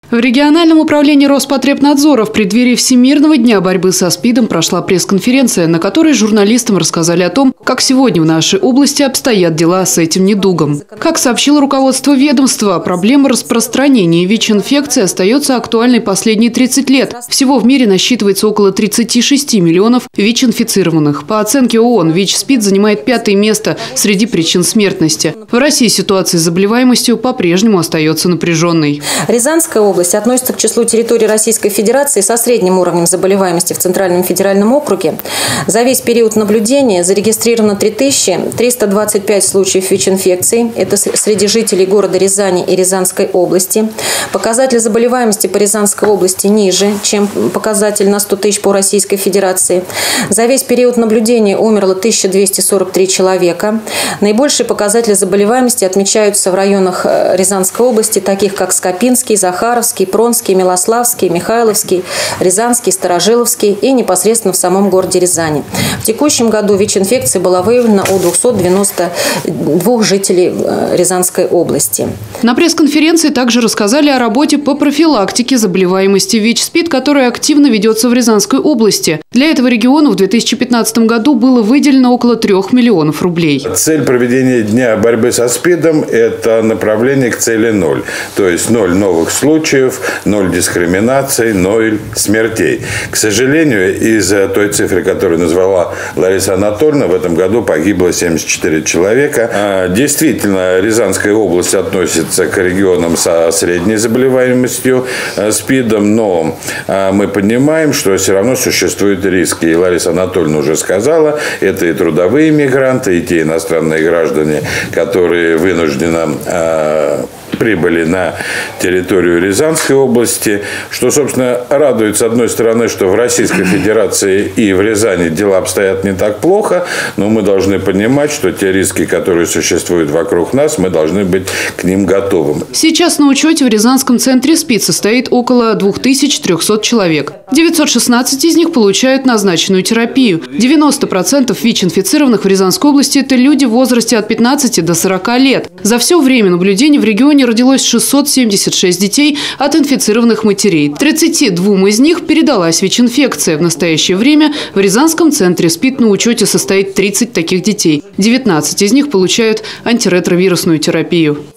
В региональном управлении Роспотребнадзора в преддверии Всемирного дня борьбы со СПИДом прошла пресс-конференция, на которой журналистам рассказали о том, как сегодня в нашей области обстоят дела с этим недугом. Как сообщило руководство ведомства, проблема распространения ВИЧ-инфекции остается актуальной последние 30 лет. Всего в мире насчитывается около 36 миллионов ВИЧ-инфицированных. По оценке ООН, ВИЧ-СПИД занимает 5-е место среди причин смертности. В России ситуация с заболеваемостью по-прежнему остается напряженной. Рязанская область относится к числу территорий Российской Федерации со средним уровнем заболеваемости в Центральном федеральном округе. За весь период наблюдения зарегистрировано 3325 случаев ВИЧ-инфекции. Это среди жителей города Рязани и Рязанской области. Показатель заболеваемости по Рязанской области ниже, чем показатель на 100 тысяч по Российской Федерации. За весь период наблюдения умерло 1243 человека. Наибольшие показатели заболеваемости отмечаются в районах Рязанской области, таких как Скопинский, Захаровский, Пронский, Милославский, Михайловский, Рязанский, Старожиловский и непосредственно в самом городе Рязани. В текущем году ВИЧ-инфекция была выявлена у 292 жителей Рязанской области. На пресс-конференции также рассказали о работе по профилактике заболеваемости ВИЧ-СПИД, которая активно ведется в Рязанской области. Для этого региону в 2015 году было выделено около 3 миллионов рублей. Цель проведения Дня борьбы со СПИДом – это направление к цели 0. То есть 0 новых случаев, 0 дискриминаций, 0 смертей. К сожалению, из той цифры, которую назвала Лариса Анатольевна, в этом году погибло 74 человека. Действительно, Рязанская область относится к регионам со средней заболеваемостью СПИДом, но мы понимаем, что все равно существуют риски. И Лариса Анатольевна уже сказала, это и трудовые мигранты, и те иностранные граждане, которые вынужденно прибыли на территорию Рязанской области, что, собственно, радует, с одной стороны, что в Российской Федерации и в Рязани дела обстоят не так плохо, но мы должны понимать, что те риски, которые существуют вокруг нас, мы должны быть к ним готовы. Сейчас на учете в Рязанском центре СПИД состоит около 2300 человек. 916 из них получают назначенную терапию. 90% ВИЧ-инфицированных в Рязанской области – это люди в возрасте от 15 до 40 лет. За все время наблюдений в регионе родилось 676 детей от инфицированных матерей. 32 из них передалась ВИЧ-инфекция. В настоящее время в Рязанском центре СПИД на учете состоит 30 таких детей. 19 из них получают антиретровирусную терапию.